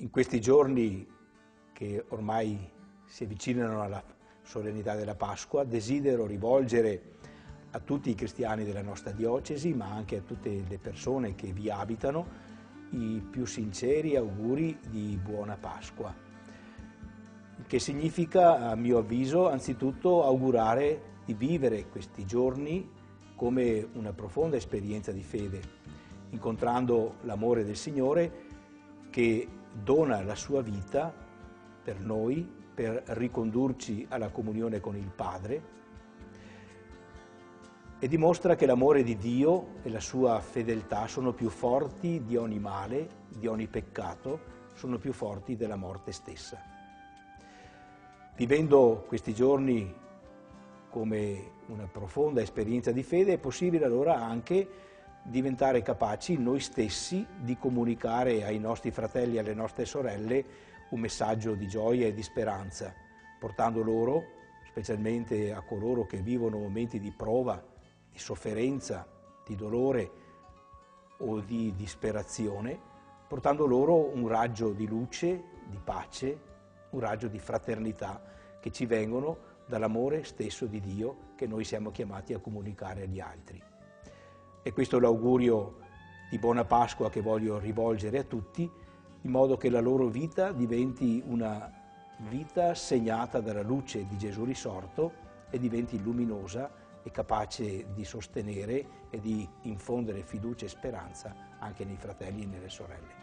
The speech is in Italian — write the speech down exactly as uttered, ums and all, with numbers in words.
In questi giorni che ormai si avvicinano alla solennità della Pasqua, desidero rivolgere a tutti i cristiani della nostra diocesi, ma anche a tutte le persone che vi abitano, i più sinceri auguri di buona Pasqua, che significa, a mio avviso, anzitutto augurare di vivere questi giorni come una profonda esperienza di fede, incontrando l'amore del Signore che dona la sua vita per noi, per ricondurci alla comunione con il Padre, e dimostra che l'amore di Dio e la sua fedeltà sono più forti di ogni male, di ogni peccato, sono più forti della morte stessa. Vivendo questi giorni come una profonda esperienza di fede, è possibile allora anche diventare capaci noi stessi di comunicare ai nostri fratelli e alle nostre sorelle un messaggio di gioia e di speranza, portando loro, specialmente a coloro che vivono momenti di prova, di sofferenza, di dolore o di disperazione, portando loro un raggio di luce, di pace, un raggio di fraternità che ci vengono dall'amore stesso di Dio che noi siamo chiamati a comunicare agli altri. E questo è l'augurio di buona Pasqua che voglio rivolgere a tutti, in modo che la loro vita diventi una vita segnata dalla luce di Gesù risorto e diventi luminosa e capace di sostenere e di infondere fiducia e speranza anche nei fratelli e nelle sorelle.